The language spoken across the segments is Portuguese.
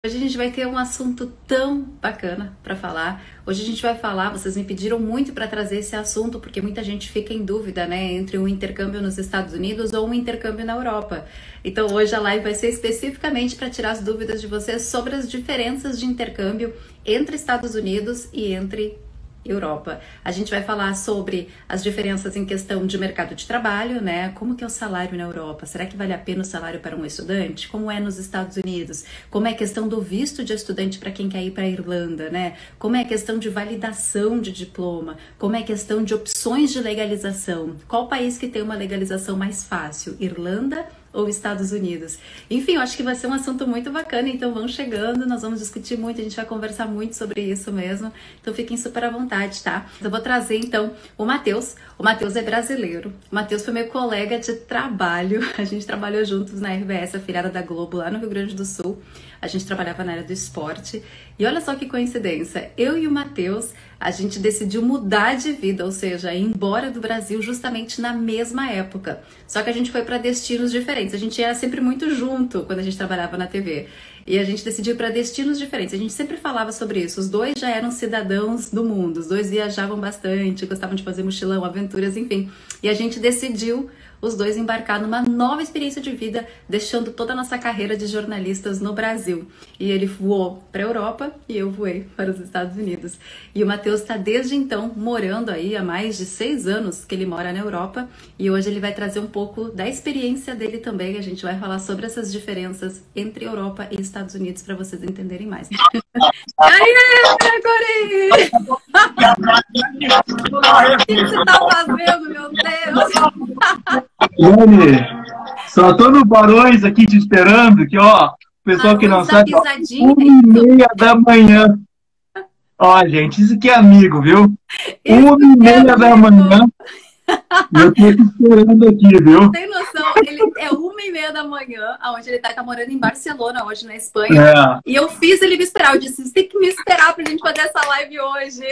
Hoje a gente vai ter um assunto tão bacana para falar. Hoje a gente vai falar, vocês me pediram muito para trazer esse assunto, porque muita gente fica em dúvida, né, entre um intercâmbio nos Estados Unidos ou um intercâmbio na Europa. Então hoje a live vai ser especificamente para tirar as dúvidas de vocês sobre as diferenças de intercâmbio entre Estados Unidos e entre Europa. A gente vai falar sobre as diferenças em questão de mercado de trabalho, né? Como que é o salário na Europa? Será que vale a pena o salário para um estudante? Como é nos Estados Unidos? Como é a questão do visto de estudante para quem quer ir para a Irlanda, né? Como é a questão de validação de diploma? Como é a questão de opções de legalização? Qual país que tem uma legalização mais fácil? Irlanda ou Estados Unidos? Enfim, eu acho que vai ser um assunto muito bacana, então vão chegando, nós vamos discutir muito, a gente vai conversar muito sobre isso mesmo, então fiquem super à vontade, tá? Eu vou trazer então o Matheus é brasileiro, o Matheus foi meu colega de trabalho, a gente trabalhou juntos na RBS, afiliada da Globo, lá no Rio Grande do Sul, a gente trabalhava na área do esporte, e olha só que coincidência, eu e o Matheus, a gente decidiu mudar de vida, ou seja, ir embora do Brasil justamente na mesma época. Só que a gente foi para destinos diferentes. A gente era sempre muito junto quando a gente trabalhava na TV. E a gente decidiu para destinos diferentes. A gente sempre falava sobre isso. Os dois já eram cidadãos do mundo. Os dois viajavam bastante, gostavam de fazer mochilão, aventuras, enfim. E a gente decidiu os dois embarcar numa nova experiência de vida, deixando toda a nossa carreira de jornalistas no Brasil. E ele voou para a Europa e eu voei para os Estados Unidos. E o Matheus está desde então morando aí há mais de 6 anos que ele mora na Europa. E hoje ele vai trazer um pouco da experiência dele também. A gente vai falar sobre essas diferenças entre Europa e Estados Unidos para vocês entenderem mais. Aê, Gregory! O que você está fazendo, meu Deus? Dani, só tô no Barões aqui te esperando, que ó, pessoal que não sabe, 1h30 da manhã. Ó, gente, isso aqui é amigo, viu? 1h30 da manhã. Eu tô te esperando aqui, viu? Tem noção, ele é 1h30 da manhã, onde ele tá morando em Barcelona hoje, na Espanha. E eu fiz ele me esperar, eu disse, você tem que me esperar pra gente fazer essa live hoje.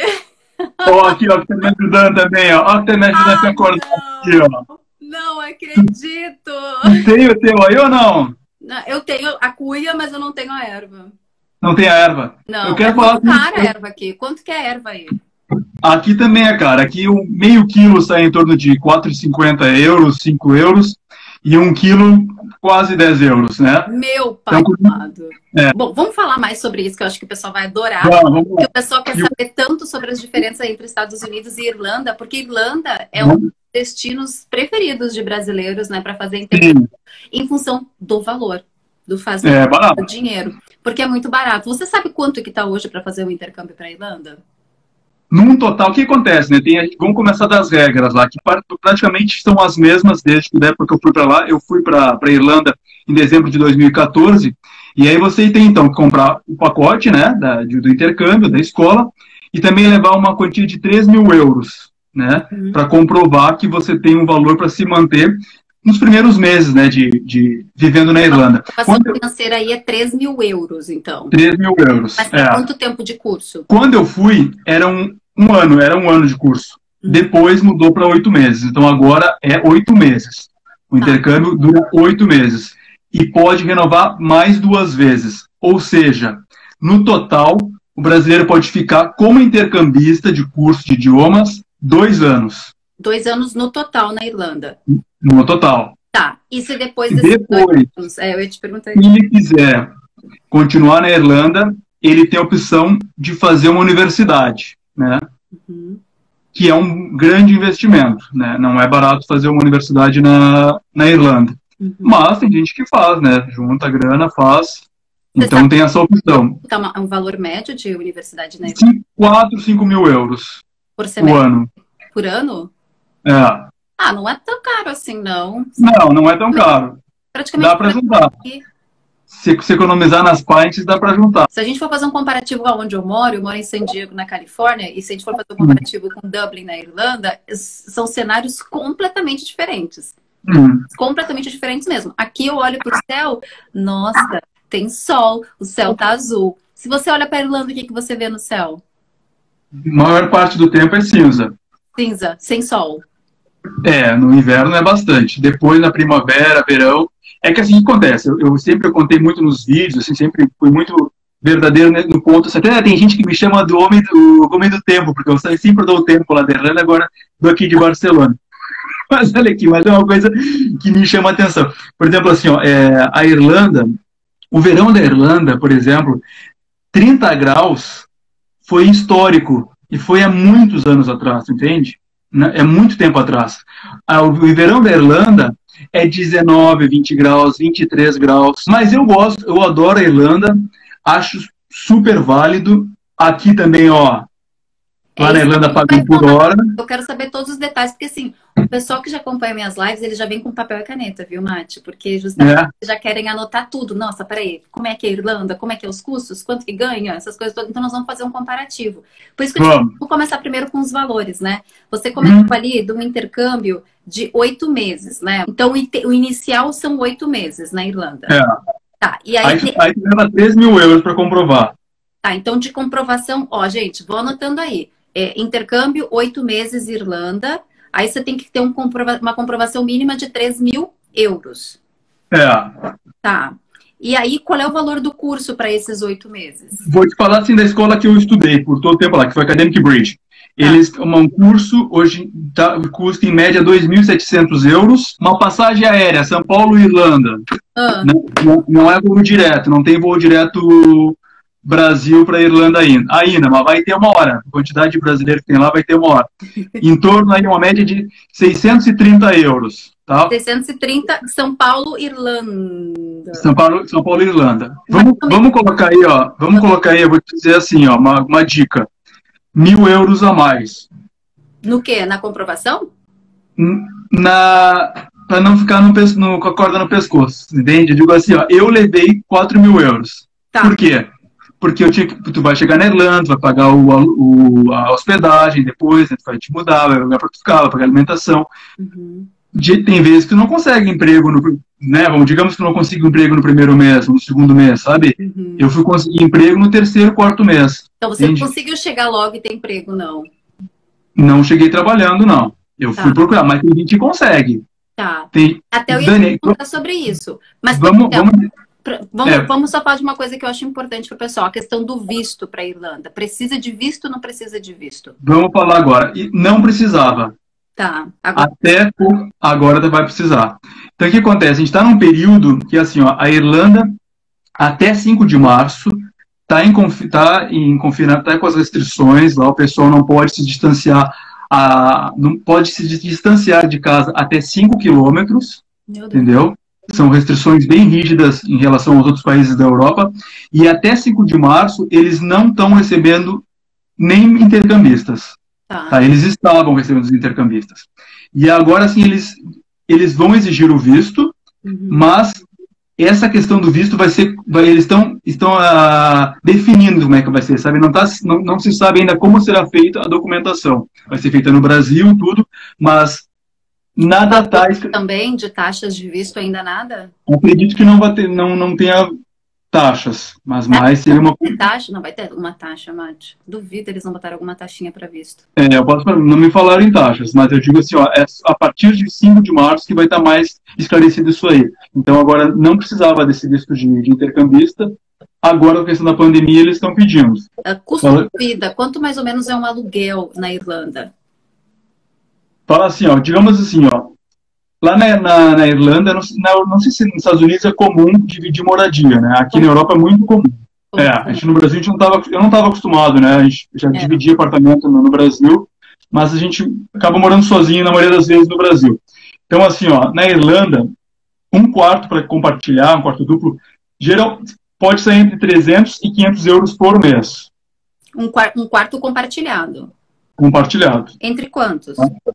Ó, aqui, ó, que tá me ajudando também, ó. Ó, que tá me ajudando a te acordar aqui, ó. Não acredito! Tem o teu aí ou não? Eu tenho a cuia, mas eu não tenho a erva. Não tem a erva? Não, eu quero falar cara a erva aqui. Quanto que é a erva aí? Aqui também é cara. Aqui o meio quilo sai em torno de 4,50 euros, 5 euros. E 1 quilo, quase 10 euros, né? Meu pai amado. É. Bom, vamos falar mais sobre isso, que eu acho que o pessoal vai adorar. Porque o pessoal quer saber tanto sobre as diferenças entre Estados Unidos e Irlanda, porque Irlanda é um dos destinos preferidos de brasileiros, né, para fazer intercâmbio, em função do valor, do fazer do dinheiro. Porque é muito barato. Você sabe quanto que tá hoje para fazer um intercâmbio para Irlanda? Num total, o que acontece, né? Vamos começar das regras lá, que praticamente são as mesmas desde a época que eu fui para lá. Eu fui para Irlanda em dezembro de 2014, e aí você tem então que comprar o pacote, né, do intercâmbio, da escola, e também levar uma quantia de 3.000 euros, né, para comprovar que você tem um valor para se manter nos primeiros meses, né, de vivendo na Irlanda. A ocupação financeira aí é 3.000 euros, então. 3.000 euros. Mas tem quanto tempo de curso? Quando eu fui, era um ano de curso. Depois mudou para 8 meses. Então agora é 8 meses. O intercâmbio dura 8 meses. E pode renovar mais 2 vezes. Ou seja, no total, o brasileiro pode ficar como intercambista de curso de idiomas 2 anos. 2 anos no total na Irlanda? No total. Tá. E se depois desses 2 anos... eu ia te perguntar isso. Se ele quiser continuar na Irlanda, ele tem a opção de fazer uma universidade, né? Que é um grande investimento, né? Não é barato fazer uma universidade na Irlanda. Mas tem gente que faz, né? Junta a grana, faz. Então tem essa opção. Tá um valor médio de universidade na Irlanda? 4, 5 mil euros. Por semestre? Por ano. Por ano? É. Ah, não é tão caro assim, não. Não é tão caro. Praticamente dá para juntar. Se economizar nas pints, dá para juntar. Se a gente for fazer um comparativo com onde eu moro em San Diego, na Califórnia, e se a gente for fazer um comparativo com Dublin, na Irlanda, são cenários completamente diferentes. Completamente diferentes mesmo. Aqui eu olho para o céu, nossa, tem sol, o céu tá azul. Se você olha para a Irlanda, o que você vê no céu? A maior parte do tempo é cinza. Cinza, sem sol. No inverno é bastante. Depois, na primavera, verão, É que assim, o que acontece? Eu sempre contei muito nos vídeos, assim, sempre fui muito verdadeiro, né, no ponto. Até tem gente que me chama do homem do tempo, porque eu sempre dou o tempo lá da Irlanda, agora dou aqui de Barcelona. Mas olha aqui, mas é uma coisa que me chama a atenção. Por exemplo, assim, ó, a Irlanda, o verão da Irlanda, por exemplo, 30 graus foi histórico e foi há muitos anos atrás, entende? É muito tempo atrás. O verão da Irlanda é 19, 20 graus, 23 graus. Mas eu gosto, eu adoro a Irlanda, acho super válido. Aqui também, ó, lá na Irlanda pagam por hora. Eu quero saber todos os detalhes, porque assim, o pessoal que já acompanha minhas lives, ele já vem com papel e caneta, viu, Mati? Porque justamente já querem anotar tudo. Nossa, peraí, como é que é a Irlanda? Como é que é os custos? Quanto que ganha? Essas coisas todas. Então nós vamos fazer um comparativo. Por isso que vou começar primeiro com os valores, né? Você comentou ali de um intercâmbio de 8 meses, né? Então o inicial são 8 meses na Irlanda. Tá, e aí leva 3 mil euros para comprovar. Tá, então de comprovação, ó, gente, vou anotando aí. Intercâmbio, 8 meses Irlanda. Aí você tem que ter uma comprovação mínima de 3 mil euros. Tá. E aí, qual é o valor do curso para esses 8 meses? Vou te falar assim da escola que eu estudei por todo o tempo lá, que foi Academic Bridge. Eles, um curso, hoje custa em média 2.700 euros. Uma passagem aérea, São Paulo e Irlanda. Não é voo direto, não tem voo direto Brasil para Irlanda ainda, mas vai ter uma hora. A quantidade de brasileiros que tem lá vai ter uma hora. Em torno aí uma média de 630 euros. Tá? 630, São Paulo, Irlanda. São Paulo, Irlanda. Vamos colocar aí, ó. Vamos colocar aí, eu vou te dizer assim, ó, uma dica. 1.000 euros a mais. No quê? Na comprovação? Para não ficar com a corda no pescoço, entende? Eu digo assim, ó, eu levei 4.000 euros. Tá. Por quê? Porque tu vai chegar na Irlanda, vai pagar a hospedagem depois, né, tu vai te mudar, vai pagar para tu ficar, vai pagar alimentação. Tem vezes que tu não consegue emprego, né? Digamos que tu não consiga emprego no primeiro mês, no segundo mês, sabe? Eu fui conseguir emprego no terceiro, quarto mês. Então você não conseguiu chegar logo e ter emprego, não? Não cheguei trabalhando, não. Eu fui procurar, mas tem gente que consegue. Tá. Até eu ia perguntar sobre isso. Mas vamos só falar de uma coisa que eu acho importante para o pessoal, a questão do visto para a Irlanda. Precisa de visto ou não precisa de visto? Vamos falar agora. Não precisava. Tá. Até agora vai precisar. Então o que acontece? A gente está num período que assim, ó, a Irlanda até 5 de março está em confinamento, está com as restrições, lá o pessoal não pode se distanciar, de casa até 5 quilômetros, entendeu? São restrições bem rígidas em relação aos outros países da Europa, e até 5 de março eles não estão recebendo nem intercambistas. Tá? Eles estavam recebendo os intercambistas. E agora, sim, eles vão exigir o visto, mas essa questão do visto eles estão definindo como é que vai ser, sabe? Não se sabe ainda como será feita a documentação. Vai ser feita no Brasil, tudo, mas nada está... Também de taxas de visto ainda nada? Acredito que não tenha taxas, mas mais seria uma... Taxa? Não vai ter alguma taxa, Mate. Duvido eles não botaram alguma taxinha para visto. Não me falaram em taxas, mas eu digo assim, ó, a partir de 5 de março que vai estar mais esclarecido isso aí. Então agora não precisava desse visto de intercambista, agora com a questão da pandemia eles estão pedindo. Custo de vida, quanto mais ou menos é um aluguel na Irlanda? Fala assim, ó, digamos assim, ó, lá na Irlanda, não sei se nos Estados Unidos é comum dividir moradia, né? Aqui na Europa é muito comum. A gente no Brasil, eu não estava acostumado, né? A gente já dividia apartamento no Brasil, mas a gente acaba morando sozinho na maioria das vezes no Brasil. Então, assim, ó, na Irlanda, um quarto para compartilhar, um quarto duplo, pode sair entre 300 e 500 euros por mês. Um quarto compartilhado? Compartilhado. Entre quantos?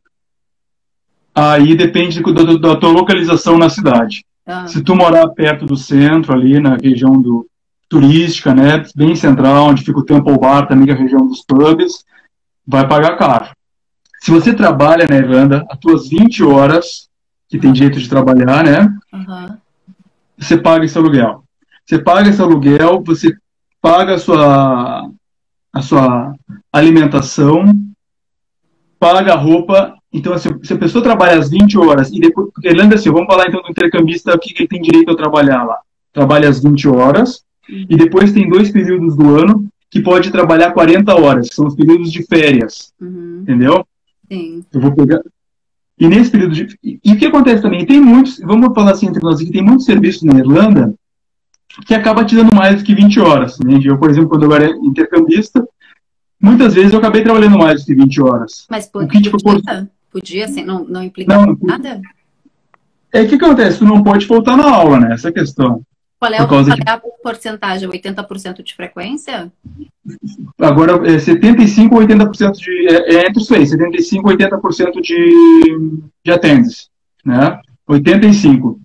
Aí depende da tua localização na cidade. Se tu morar perto do centro, ali na região turística, né, bem central, onde fica o Temple Bar, também que é a região dos pubs, vai pagar caro. Se você trabalha na Irlanda, as tuas 20 horas, que tem direito de trabalhar, né, você paga esse aluguel. Você paga esse aluguel, você paga a sua alimentação, paga a roupa. Então, se a pessoa trabalha as 20 horas, e depois, porque Irlanda, assim, vamos falar então do intercambista, o que ele tem direito a trabalhar lá. Trabalha as 20 horas, E depois tem 2 períodos do ano que pode trabalhar 40 horas, que são os períodos de férias. Entendeu? Sim. Eu vou pegar. E nesse período de. E o que acontece também? Tem muitos, vamos falar assim entre nós aqui, tem muitos serviços na Irlanda que acaba te dando mais do que 20 horas. Né? Eu, por exemplo, quando eu era intercambista, muitas vezes eu acabei trabalhando mais do que 20 horas. Mas podia assim, não implica nada? O que acontece? Tu não pode faltar na aula, né? Essa é a questão. Qual é a porcentagem? 80% de frequência? Agora, 75% ou 80% de... É entre isso aí, 75% ou 80% de attendance, né? 85%.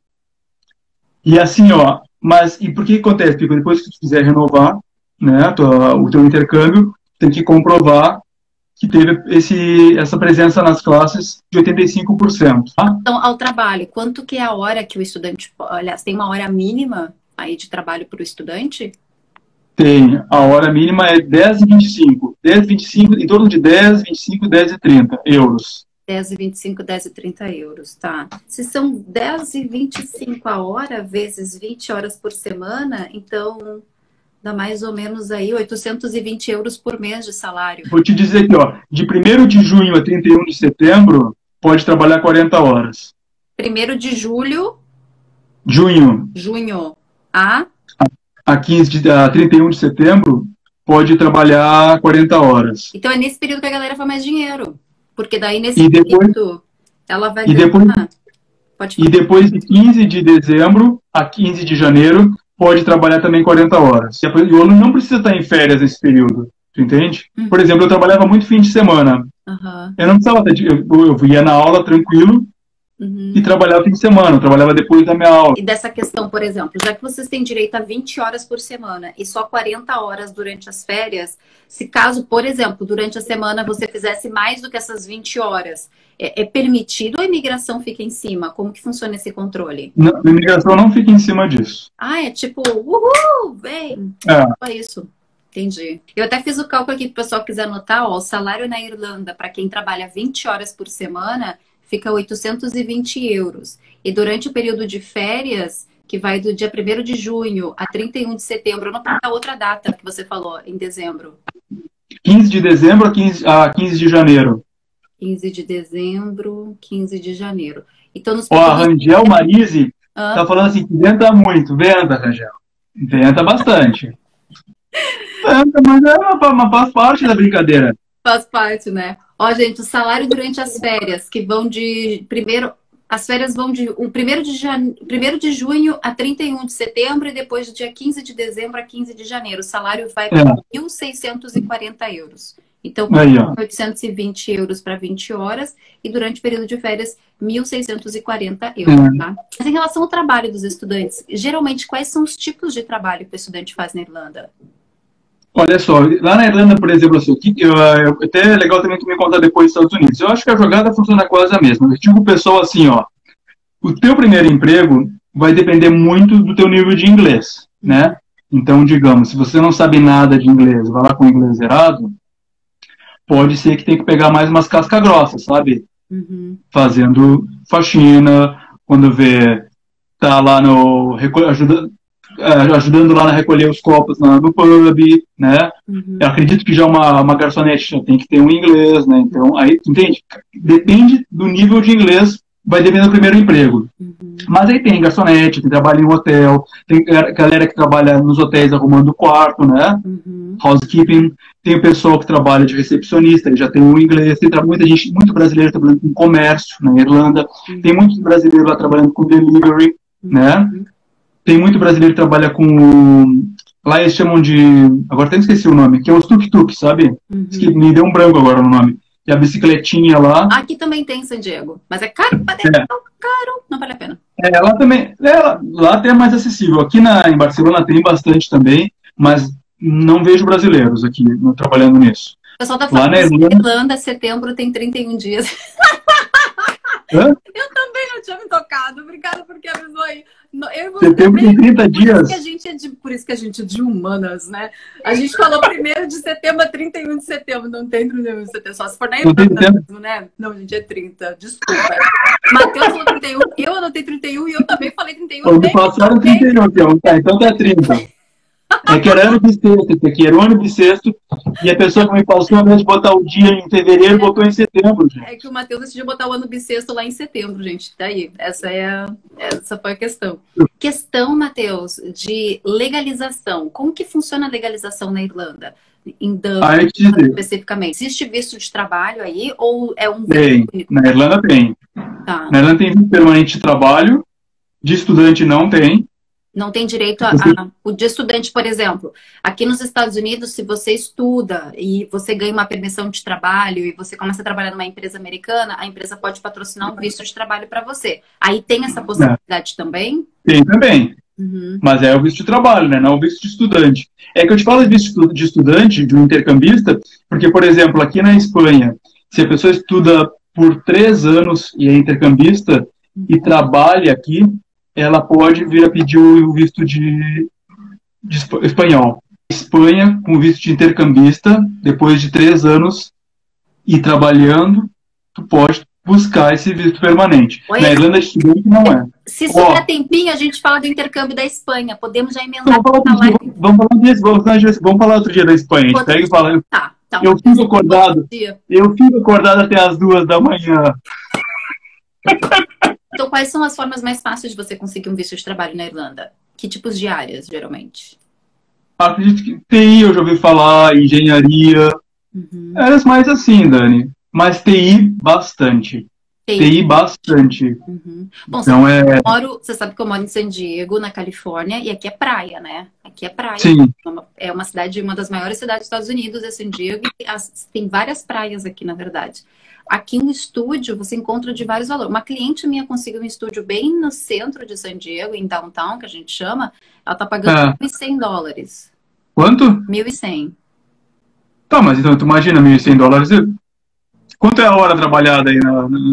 E assim, ó, mas e por que acontece? Porque depois que tu quiser renovar, né, o teu intercâmbio, tem que comprovar que teve essa presença nas classes de 85%. Tá? Então, ao trabalho, quanto que é a hora que o estudante... Aliás, tem uma hora mínima aí de trabalho para o estudante? Tem. A hora mínima é 10,25. 10,25, em torno de 10, 25, 10 e 30 euros. 10,25, 10 e 30 euros, tá. Se são 10,25 a hora, vezes 20 horas por semana, então dá mais ou menos aí 820 euros por mês de salário. Vou te dizer aqui, ó, de 1º de junho a 31 de setembro, pode trabalhar 40 horas. 1º de julho... Junho. A 31 de setembro, pode trabalhar 40 horas. Então é nesse período que a galera faz mais dinheiro. Porque daí nesse período ela vai ganhar. E depois de 15 de dezembro a 15 de janeiro, pode trabalhar também 40 horas. E o aluno não precisa estar em férias nesse período. Tu entende? Por exemplo, eu trabalhava muito fim de semana. Eu não precisava eu ia na aula tranquilo e trabalhava fim de semana. Eu trabalhava depois da minha aula. E dessa questão, por exemplo, já que vocês têm direito a 20 horas por semana e só 40 horas durante as férias, se caso, por exemplo, durante a semana você fizesse mais do que essas 20 horas, é permitido ou a imigração fica em cima? Como que funciona esse controle? Não, a imigração não fica em cima disso. Ah, é tipo, uhul, vem. É isso. Entendi. Eu até fiz o cálculo aqui, para o pessoal quiser anotar, ó, o salário na Irlanda, para quem trabalha 20 horas por semana, fica 820 euros. E durante o período de férias, que vai do dia 1º de junho a 31 de setembro, não tem a outra data que você falou, em dezembro. 15 de dezembro a 15 de janeiro. 15 de dezembro, 15 de janeiro. Então, nos a Rangel Marise tá falando assim, que venta muito. Venta, Rangel. Venta bastante. Venta, mas faz parte da brincadeira. Faz parte, né? Ó, gente, o salário durante as férias, que vão de... As férias vão de 1º de junho a 31 de setembro e depois do dia 15 de dezembro a 15 de janeiro. O salário vai para 1.640 euros. Então, 820 euros para 20 horas e durante o período de férias, 1.640 euros, tá? Mas em relação ao trabalho dos estudantes, geralmente, quais são os tipos de trabalho que o estudante faz na Irlanda? Olha só, lá na Irlanda, por exemplo, assim, até é legal também tu me contar depois dos Estados Unidos. Eu acho que a jogada funciona quase a mesma. Eu digo pro pessoal assim, ó, o teu primeiro emprego vai depender muito do teu nível de inglês, né? Então, digamos, se você não sabe nada de inglês, vai lá com o inglês zerado, pode ser que tenha que pegar mais umas cascas grossas, sabe? Fazendo faxina, quando vê, tá lá no... ajudando lá a recolher os copos no pub, né? Eu acredito que já uma garçonete já tem que ter um inglês, né? Então, aí, entende? Depende do nível de inglês, vai depender do primeiro emprego. Mas aí tem garçonete, que trabalha em hotel, tem galera que trabalha nos hotéis arrumando o quarto, né? Housekeeping. Tem o pessoal que trabalha de recepcionista, ele já tem o inglês. Tem muita gente, muito brasileiro trabalhando com comércio na Irlanda. Tem muitos brasileiros lá trabalhando com delivery, né? Tem muito brasileiro que trabalha com... Lá eles chamam de... Agora até esqueci o nome. Que é os tuk-tuk, sabe? Me deu um branco agora no nome. E a bicicletinha lá... Aqui também tem em San Diego. Mas é caro pra dentro. Caro. Não vale a pena. Lá também... Lá até é mais acessível. Aqui em Barcelona tem bastante também. Mas não vejo brasileiros aqui trabalhando nisso. O pessoal tá falando que Irlanda, setembro, tem 31 dias. Hã? Eu também não tinha me tocado. Obrigada porque avisou aí. Setembro tem 30 dias. Por isso que a gente é de humanas, né? A gente falou 1º de setembro a 31 de setembro. Não tem 31 de setembro. Só se for na Irlanda mesmo, né? Não, gente, é 30. Desculpa. Matheus falou 31. Eu anotei 31 e eu também falei 31. Passaram 31, então. Tá, então tá 30. É que era ano bissexto, esse aqui era o ano bissexto, e a pessoa que me passou, ao invés de botar o dia em fevereiro, botou em setembro, gente. É que o Matheus decidiu botar o ano bissexto lá em setembro, gente. Daí, essa foi a questão. Questão, Matheus, de legalização. Como que funciona a legalização na Irlanda? Em Dublin, especificamente. Existe visto de trabalho aí ou é um visto único? Na Irlanda tem. Tá. Na Irlanda tem visto permanente de trabalho, de estudante não tem. Não tem direito o de estudante, por exemplo. Aqui nos Estados Unidos, se você estuda e você ganha uma permissão de trabalho e você começa a trabalhar numa empresa americana, a empresa pode patrocinar um visto de trabalho para você. Aí tem essa possibilidade também? Tem também. Mas é o visto de trabalho, né? Não o visto de estudante. É que eu te falo de visto de estudante, de um intercambista, porque, por exemplo, aqui na Espanha, se a pessoa estuda por 3 anos e é intercambista e trabalha aqui, ela pode vir a pedir o visto de espanhol. Espanha, com visto de intercambista, depois de 3 anos e trabalhando, tu pode buscar esse visto permanente. Oi, na Irlanda, de estudante não é. Se sobrar tempinho, a gente fala do intercâmbio da Espanha. Podemos já emendar. Vamos falar outro dia da Espanha. A gente pega e fala. Tá, eu fico acordado até as 2 da manhã. Então, quais são as formas mais fáceis de você conseguir um visto de trabalho na Irlanda? Que tipos de áreas, geralmente? Acredito que TI, eu já ouvi falar, engenharia. Áreas mais assim, Dani. Mas TI, bastante. TI bastante. Bom, você sabe que eu moro em San Diego, na Califórnia, e aqui é praia, né? Aqui é praia. Sim. É uma cidade, uma das maiores cidades dos Estados Unidos, é San Diego, e tem várias praias aqui, na verdade. Aqui no estúdio, você encontra de vários valores. Uma cliente minha conseguiu um estúdio bem no centro de San Diego, em downtown, que a gente chama. Ela tá pagando $1.100. Quanto? 1.100. Tá, mas então tu imagina $1.100. Quanto é a hora trabalhada aí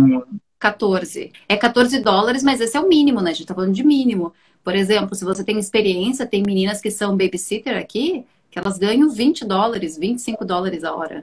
14. É $14, mas esse é o mínimo, né? A gente tá falando de mínimo. Por exemplo, se você tem experiência, tem meninas que são babysitter aqui, que elas ganham $20, $25 a hora.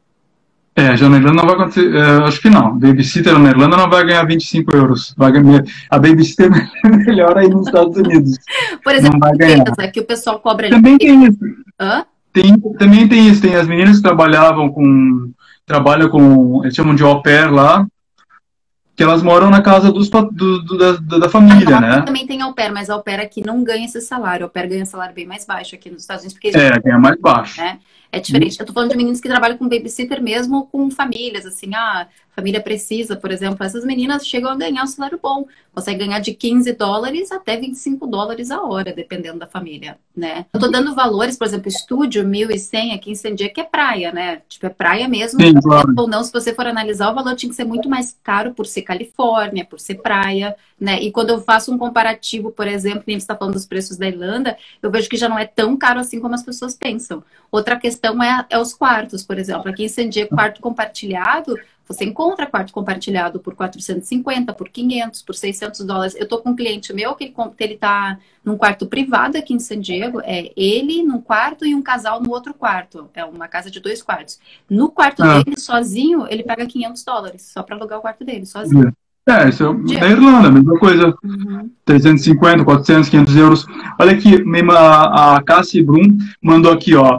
Já na Irlanda não vai acontecer, acho que não. Babysitter na Irlanda não vai ganhar €25. Vai ganhar, a babysitter é melhor aí nos Estados Unidos. Por exemplo, não vai ganhar. Que o pessoal cobra ali. Também tem isso. Hã? Também tem isso. Tem as meninas que trabalham com, eles chamam de au pair lá, que elas moram na casa da família, né? Também tem au pair, mas au pair aqui não ganha esse salário. Au pair ganha salário bem mais baixo aqui nos Estados Unidos. Porque ganha mais baixo. É diferente. Eu tô falando de meninos que trabalham com babysitter mesmo com famílias, assim, a família precisa, por exemplo, essas meninas chegam a ganhar um salário bom. Consegue ganhar de $15 até $25 a hora, dependendo da família, né? Eu tô dando valores, por exemplo, estúdio 1.100 aqui em San Diego, que é praia, né? Tipo, é praia mesmo. Sim, claro. Ou não, se você for analisar, o valor tinha que ser muito mais caro por ser Califórnia, por ser praia, né? E quando eu faço um comparativo, por exemplo, nem você está falando dos preços da Irlanda, eu vejo que já não é tão caro assim como as pessoas pensam. Outra questão é os quartos, por exemplo. Aqui em San Diego, quarto compartilhado, você encontra quarto compartilhado por 450, por 500, por $600. Eu tô com um cliente meu que ele tá num quarto privado aqui em San Diego, é ele num quarto e um casal no outro quarto. É uma casa de 2 quartos. No quarto dele, sozinho, ele paga $500, só para alugar o quarto dele, sozinho. Isso é da Irlanda, a mesma coisa. 350, 400, €500. Olha aqui, a Cassie Brum mandou aqui, ó.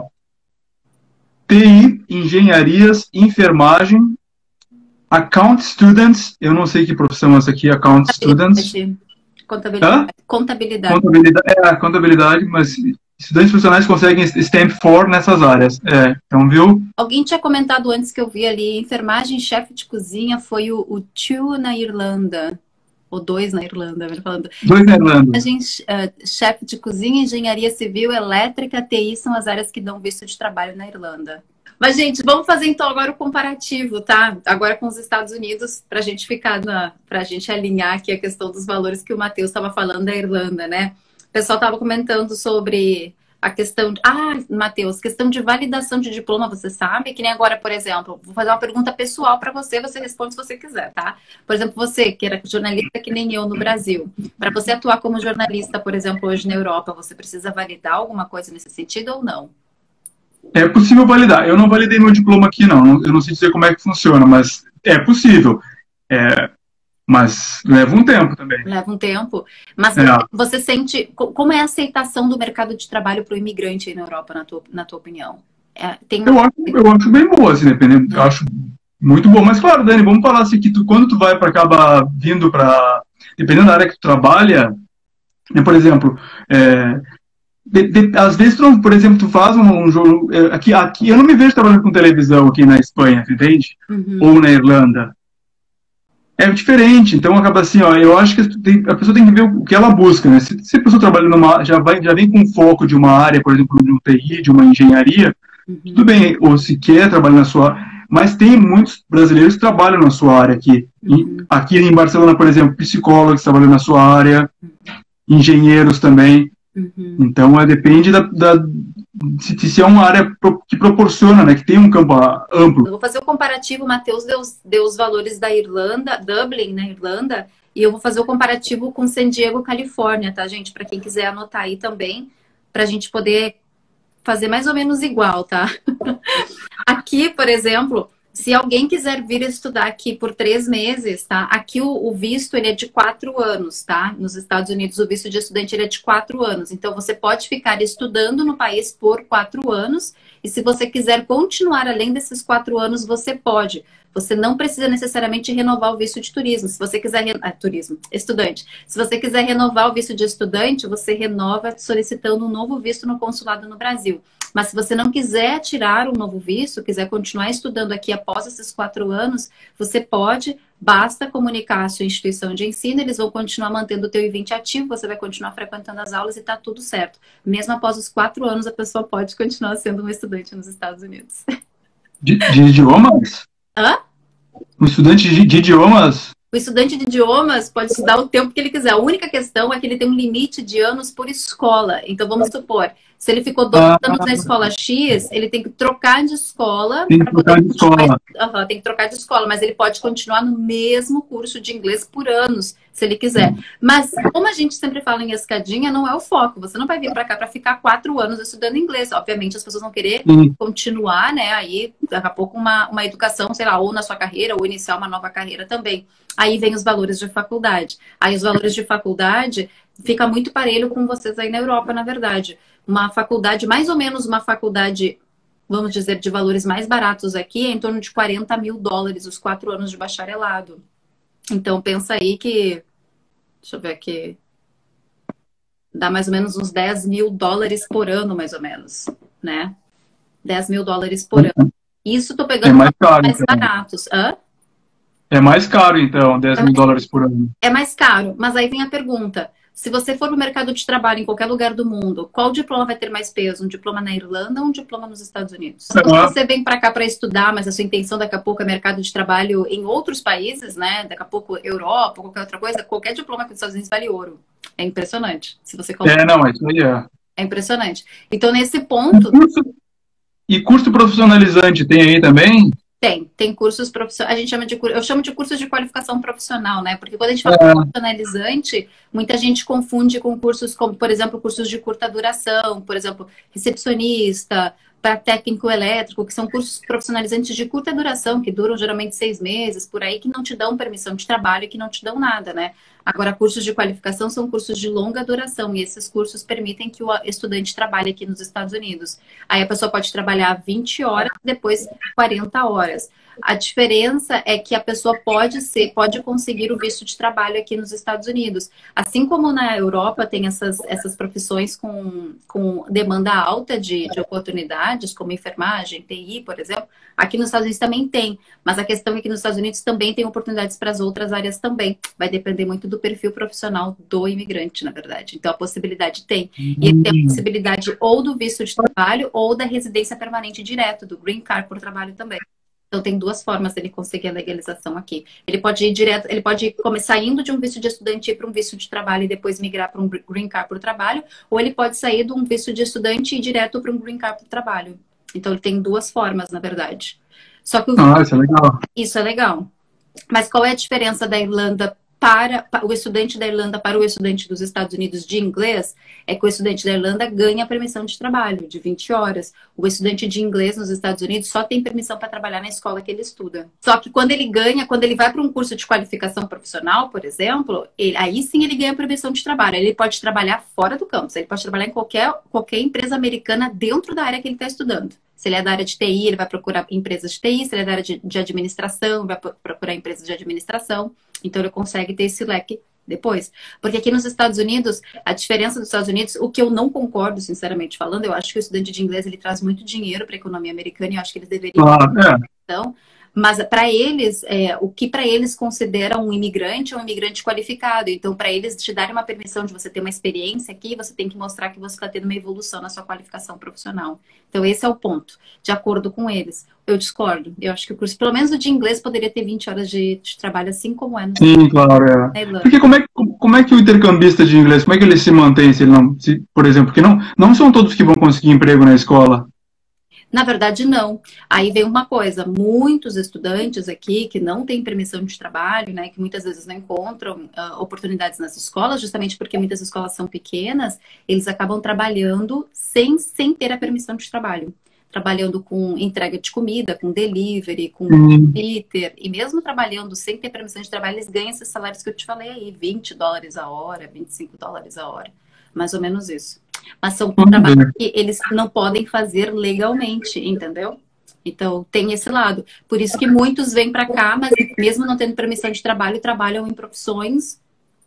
TI, engenharias, enfermagem, account students, eu não sei que profissão é essa aqui, account students. Contabilidade. Contabilidade. Contabilidade, mas estudantes profissionais conseguem stamp for nessas áreas. Então, viu? Alguém tinha comentado antes que eu vi ali, enfermagem, chefe de cozinha, foi o 2 na Irlanda. Ou 2 na Irlanda, falando. 2 na Irlanda. Chefe de cozinha, engenharia civil, elétrica, TI são as áreas que dão visto de trabalho na Irlanda. Mas, gente, vamos fazer então agora o comparativo, tá? Agora com os Estados Unidos, pra gente pra gente alinhar aqui a questão dos valores que o Matheus estava falando da Irlanda, né? O pessoal estava comentando sobre a questão de... Matheus, questão de validação de diploma, você sabe? Que nem agora, por exemplo, vou fazer uma pergunta pessoal para você responde se você quiser, tá? Por exemplo, você, que era jornalista que nem eu no Brasil, para você atuar como jornalista, por exemplo, hoje na Europa, você precisa validar alguma coisa nesse sentido ou não? É possível validar. Eu não validei meu diploma aqui, não. Eu não sei dizer como é que funciona, mas é possível. Mas leva um tempo também. Leva um tempo. Mas É. você sente... Como é a aceitação do mercado de trabalho para o imigrante aí na Europa, na tua opinião? Tem uma... Eu acho bem boa, assim, dependendo. Eu acho muito bom. Mas, claro, Dani, vamos falar assim, que quando tu vai para acaba vindo para... Dependendo da área que tu trabalha, né, por exemplo, às vezes, por exemplo, tu faz um jogo... Aqui eu não me vejo trabalhando com televisão aqui na Espanha, entende? Ou na Irlanda. É diferente, então acaba assim, ó, eu acho que a pessoa tem que ver o que ela busca, né? Se a pessoa trabalha já vem com foco de uma área, por exemplo, de um TI, de uma engenharia, tudo bem, ou se quer trabalhar na sua área, mas tem muitos brasileiros que trabalham na sua área aqui. Aqui em Barcelona, por exemplo, psicólogos trabalham na sua área, engenheiros também. Então, depende se é uma área que proporciona, né, que tem um campo amplo. Eu vou fazer o comparativo, o Matheus deu os valores da Irlanda, Dublin, na Irlanda, e eu vou fazer o comparativo com San Diego, Califórnia, tá, gente? Para quem quiser anotar aí também, para a gente poder fazer mais ou menos igual, tá? Aqui, por exemplo, se alguém quiser vir estudar aqui por 3 meses, tá? Aqui o visto, ele é de 4 anos, tá? Nos Estados Unidos, o visto de estudante, ele é de 4 anos. Então, você pode ficar estudando no país por 4 anos. E se você quiser continuar além desses 4 anos, você pode. Você não precisa necessariamente renovar o visto de turismo. Se você quiser... estudante. Se você quiser renovar o visto de estudante, você renova solicitando um novo visto no consulado no Brasil. Mas se você não quiser tirar um novo visto, quiser continuar estudando aqui após esses 4 anos, você pode, basta comunicar a sua instituição de ensino, eles vão continuar mantendo o teu I-20 ativo, você vai continuar frequentando as aulas e tá tudo certo. Mesmo após os 4 anos, a pessoa pode continuar sendo um estudante nos Estados Unidos. De idiomas? Hã? Um estudante de idiomas? O estudante de idiomas pode estudar o tempo que ele quiser. A única questão é que ele tem um limite de anos por escola. Então, vamos supor, se ele ficou 2 anos na escola X, ele tem que trocar de escola. Tem que trocar de escola. Tem que trocar de escola, mas ele pode continuar no mesmo curso de inglês por anos, se ele quiser. Mas, como a gente sempre fala em escadinha, não é o foco. Você não vai vir para cá para ficar 4 anos estudando inglês. Obviamente, as pessoas vão querer continuar, né? Aí, daqui a pouco, uma educação, sei lá, ou na sua carreira, ou iniciar uma nova carreira também. Aí vem os valores de faculdade. Aí os valores de faculdade fica muito parelho com vocês aí na Europa, na verdade. Uma faculdade, mais ou menos uma faculdade, vamos dizer, de valores mais baratos aqui, é em torno de $40.000 os 4 anos de bacharelado. Então, pensa aí que... Deixa eu ver aqui. Dá mais ou menos uns $10.000 por ano, mais ou menos, né? $10.000 por ano. Isso tô pegando mais caro, mais então. baratos. Hã? É mais caro, então, $10.000 por ano. É mais caro, mas aí vem a pergunta. Se você for no mercado de trabalho em qualquer lugar do mundo, qual diploma vai ter mais peso? Um diploma na Irlanda ou um diploma nos Estados Unidos? Se você vem para cá para estudar, mas a sua intenção daqui a pouco é mercado de trabalho em outros países, né? Daqui a pouco Europa, qualquer outra coisa, qualquer diploma aqui dos Estados Unidos vale ouro. É impressionante. Se você não, isso aí é. É impressionante. Então, nesse ponto... E curso profissionalizante tem aí também? Tem cursos profissionais, a gente chama eu chamo de cursos de qualificação profissional, né? Porque quando a gente fala profissionalizante, muita gente confunde com cursos como, por exemplo, cursos de curta duração, por exemplo, recepcionista, para técnico elétrico, que são cursos profissionalizantes de curta duração, que duram geralmente 6 meses, por aí, que não te dão permissão de trabalho e que não te dão nada, né? Agora, cursos de qualificação são cursos de longa duração e esses cursos permitem que o estudante trabalhe aqui nos Estados Unidos. Aí a pessoa pode trabalhar 20 horas, depois 40 horas. A diferença é que a pessoa pode conseguir o visto de trabalho aqui nos Estados Unidos. Assim como na Europa tem essas profissões com demanda alta de oportunidades, como enfermagem, TI, por exemplo, aqui nos Estados Unidos também tem. Mas a questão é que nos Estados Unidos também tem oportunidades para as outras áreas também. Vai depender muito do perfil profissional do imigrante, na verdade. Então a possibilidade tem. E tem a possibilidade ou do visto de trabalho ou da residência permanente direto, do Green Card por trabalho também. Então, tem 2 formas dele conseguir a legalização aqui. Ele pode ir direto, ele pode começar indo de um visto de estudante e ir para um visto de trabalho e depois migrar para um Green Card por trabalho, ou ele pode sair de um visto de estudante e ir direto para um Green Card por trabalho. Então, ele tem 2 formas, na verdade. Só que isso é legal. Isso é legal. Mas qual é a diferença da Irlanda para o estudante da Irlanda para o estudante dos Estados Unidos de inglês é que o estudante da Irlanda ganha permissão de trabalho de 20 horas. O estudante de inglês nos Estados Unidos só tem permissão para trabalhar na escola que ele estuda. Só que quando ele vai para um curso de qualificação profissional, por exemplo, aí sim ele ganha permissão de trabalho. Ele pode trabalhar fora do campus, ele pode trabalhar em qualquer empresa americana dentro da área que ele está estudando. Se ele é da área de TI, ele vai procurar empresas de TI. Se ele é da área de administração, vai procurar empresas de administração. Então, ele consegue ter esse leque depois. Porque aqui nos Estados Unidos, a diferença dos Estados Unidos, o que eu não concordo, sinceramente falando, eu acho que o estudante de inglês, ele traz muito dinheiro para a economia americana e eu acho que eles deveriam... Então, mas para eles, o que para eles consideram um imigrante é um imigrante qualificado. Então, para eles te darem uma permissão de você ter uma experiência aqui, você tem que mostrar que você está tendo uma evolução na sua qualificação profissional. Então, esse é o ponto, de acordo com eles. Eu discordo. Eu acho que o curso, pelo menos o de inglês, poderia ter 20 horas de trabalho, assim como é no... Sim, claro, Porque como é que o intercambista de inglês, como é que ele se mantém se ele não, por exemplo, porque não são todos que vão conseguir emprego na escola? Na verdade, não. Aí vem uma coisa, muitos estudantes aqui que não têm permissão de trabalho, né, que muitas vezes não encontram oportunidades nas escolas, justamente porque muitas escolas são pequenas, eles acabam trabalhando sem ter a permissão de trabalho. Trabalhando com entrega de comida, com delivery, com Twitter, e mesmo trabalhando sem ter permissão de trabalho, eles ganham esses salários que eu te falei aí, $20 a hora, $25 a hora, mais ou menos isso. Mas são trabalhos que eles não podem fazer legalmente, entendeu? Então, tem esse lado. Por isso que muitos vêm para cá, mas mesmo não tendo permissão de trabalho, trabalham em profissões,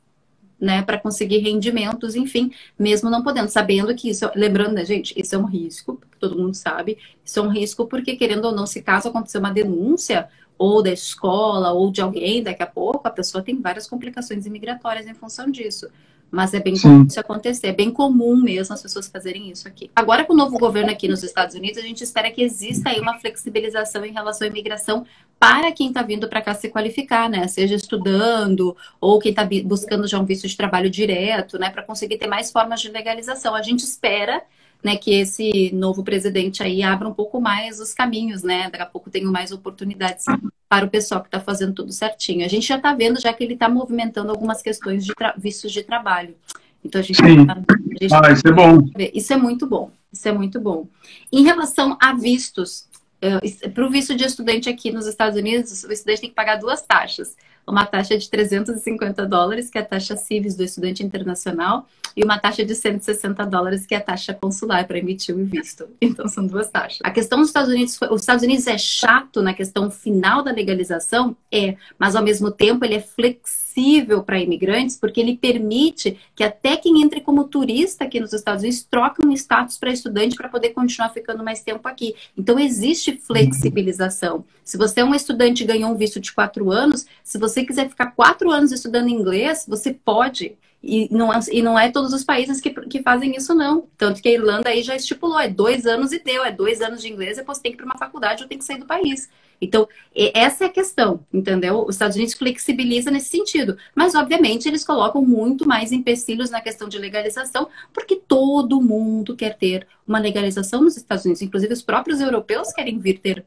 né, para conseguir rendimentos, enfim, mesmo não podendo, sabendo que isso, lembrando, né, gente, isso é um risco, todo mundo sabe, isso é um risco porque, querendo ou não, se caso acontecer uma denúncia, ou da escola, ou de alguém, daqui a pouco, a pessoa tem várias complicações imigratórias em função disso. Mas é bem comum isso acontecer, é bem comum mesmo as pessoas fazerem isso aqui. Agora, com o novo governo aqui nos Estados Unidos, a gente espera que exista aí uma flexibilização em relação à imigração para quem está vindo para cá se qualificar, né? Seja estudando, ou quem está buscando já um visto de trabalho direto, né? Para conseguir ter mais formas de legalização. A gente espera, né, que esse novo presidente aí abra um pouco mais os caminhos, né? Daqui a pouco tenham mais oportunidades para o pessoal que está fazendo tudo certinho. A gente já está vendo, já que ele está movimentando algumas questões de vistos de trabalho. Então, a gente isso é bom. Isso é muito bom. Isso é muito bom. Em relação a vistos, para o visto de estudante aqui nos Estados Unidos, o estudante tem que pagar duas taxas. Uma taxa de $350, que é a taxa CIVIS do estudante internacional, e uma taxa de $160, que é a taxa consular para emitir o visto. Então, são duas taxas. A questão dos Estados Unidos, os Estados Unidos é chato na questão final da legalização, mas ao mesmo tempo ele é flexível para imigrantes, porque ele permite que até quem entre como turista aqui nos Estados Unidos troque um status para estudante para poder continuar ficando mais tempo aqui. Então, existe flexibilização. Se você é um estudante e ganhou um visto de 4 anos, se você quiser ficar 4 anos estudando inglês, você pode. E não é todos os países que fazem isso, não. Tanto que a Irlanda aí já estipulou, 2 anos e deu, 2 anos de inglês, depois tem que ir para uma faculdade ou tem que sair do país. Então, essa é a questão, entendeu? Os Estados Unidos flexibiliza nesse sentido. Mas, obviamente, eles colocam muito mais empecilhos na questão de legalização, porque todo mundo quer ter uma legalização nos Estados Unidos. Inclusive, os próprios europeus querem vir ter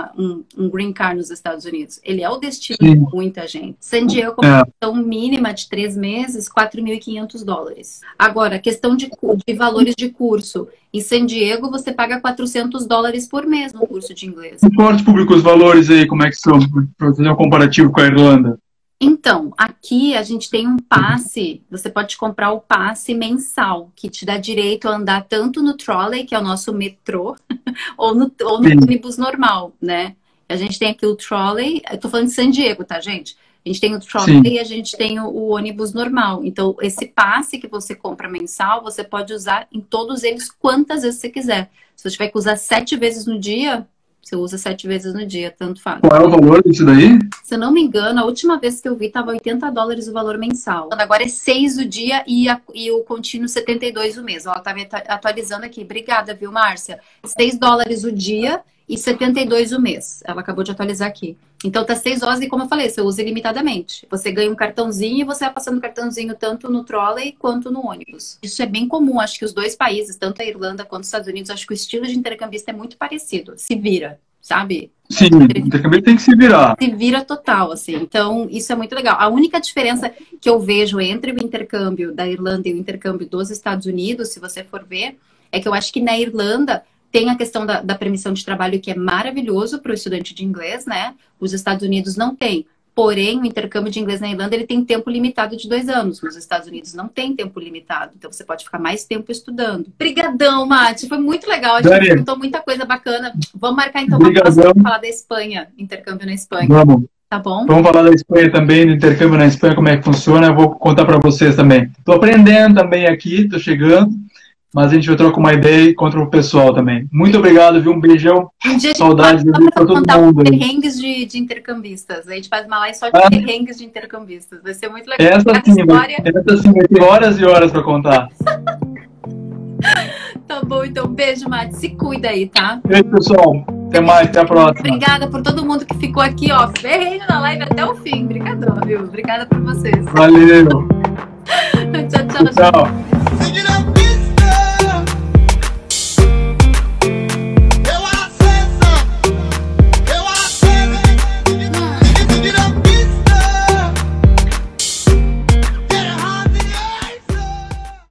um green card nos Estados Unidos. Ele é o destino de muita gente. San Diego, com uma questão mínima de 3 meses, $4.500. Agora, questão de valores de curso. Em San Diego, você paga $400 por mês no curso de inglês. Importe público, os valores aí, como é que são? Para fazer um comparativo com a Irlanda. Então, aqui a gente tem um passe, você pode comprar o passe mensal, que te dá direito a andar tanto no trolley, que é o nosso metrô, ou no ônibus normal, né? A gente tem aqui o trolley, eu tô falando de San Diego, tá, gente? A gente tem o trolley e a gente tem o ônibus normal. Então, esse passe que você compra mensal, você pode usar em todos eles quantas vezes você quiser. Se você tiver que usar 7 vezes no dia, você usa 7 vezes no dia, tanto faz. Qual é o valor disso daí? Se eu não me engano, a última vez que eu vi tava $80 o valor mensal. Agora é 6 o dia e o contínuo 72 o mês. Ela tá me atualizando aqui. Obrigada, viu, Márcia? $6 o dia e 72 o mês. Ela acabou de atualizar aqui. Então tá 6 horas e, como eu falei, você usa ilimitadamente. Você ganha um cartãozinho e você vai passando o cartãozinho tanto no trolley quanto no ônibus. Isso é bem comum, acho que os dois países, tanto a Irlanda quanto os Estados Unidos, acho que o estilo de intercambista é muito parecido. Se vira, sabe? Sim, o intercâmbio tem que se virar. Se vira total, assim. Então, isso é muito legal. A única diferença que eu vejo entre o intercâmbio da Irlanda e o intercâmbio dos Estados Unidos, se você for ver, é que eu acho que na Irlanda tem a questão da permissão de trabalho, que é maravilhoso para o estudante de inglês, né? Os Estados Unidos não tem. Porém, o intercâmbio de inglês na Irlanda, ele tem tempo limitado de 2 anos. Nos Estados Unidos não tem tempo limitado. Então, você pode ficar mais tempo estudando. Brigadão, Mati. Foi muito legal. A gente perguntou muita coisa bacana. Vamos marcar, então, uma próxima para falar da Espanha. Intercâmbio na Espanha. Vamos. Tá bom? Vamos falar da Espanha também, do intercâmbio na Espanha, como é que funciona. Eu vou contar para vocês também. Estou aprendendo também aqui, estou chegando. Mas a gente vai trocar uma ideia contra o pessoal também. Muito obrigado, viu? Um beijão. Um dia saudades de para todo contar mundo. Perrengues de intercambistas. A gente faz uma live só de perrengues de intercambistas. Vai ser muito legal. Essa sim, vai ter horas e horas para contar. Tá bom, então beijo, Mati. Se cuida aí, tá? Beijo, pessoal. Até mais, até a próxima. Obrigada por todo mundo que ficou aqui, ó, ferreiro na live até o fim. Obrigadão, viu? Obrigada por vocês. Valeu. Tchau, tchau. Tchau.